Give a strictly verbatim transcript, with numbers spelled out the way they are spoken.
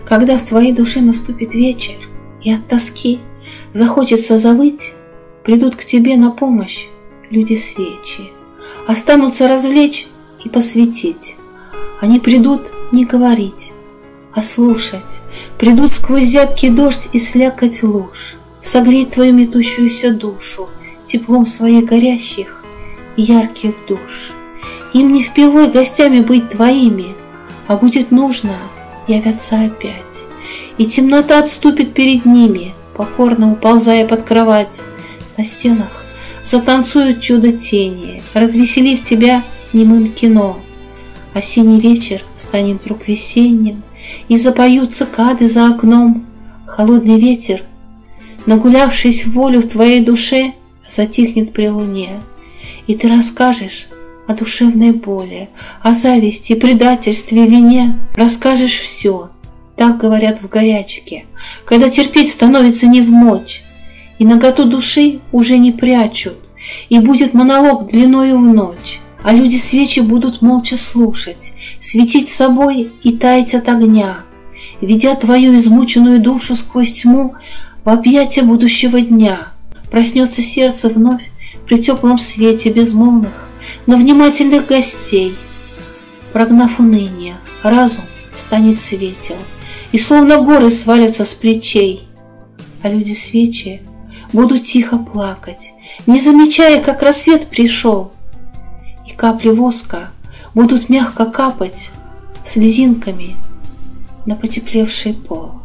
Когда в твоей душе наступит вечер, и от тоски захочется завыть, придут к тебе на помощь люди-свечи, останутся развлечь и посвятить. Они придут не говорить, а слушать, придут сквозь зябкий дождь и слякоть луж, согреть твою метущуюся душу теплом своих горящих и ярких душ. Им не впервой гостями быть твоими, а будет нужно, явятся опять, и темнота отступит перед ними, покорно уползая под кровать. На стенах затанцуют чудо тени, развеселив тебя немым кино. Осенний вечер станет вдруг весенним, и запоют цикады за окном. Холодный ветер, нагулявшись в волю в твоей душе, затихнет при луне, и ты расскажешь о душевной боли, о зависти, предательстве, вине. Расскажешь все, так говорят в горячке, когда терпеть становится невмочь, и наготу души уже не прячут, и будет монолог длиною в ночь, а люди-свечи будут молча слушать, светить собой и таять от огня, ведя твою измученную душу сквозь тьму в объятия будущего дня. Проснется сердце вновь при теплом свете безмолвных, но внимательных гостей. Прогнав уныние, разум станет светел, и словно горы свалятся с плечей, а люди-свечи будут тихо плакать, не замечая, как рассвет пришел, и капли воска будут мягко капать слезинками на потеплевший пол.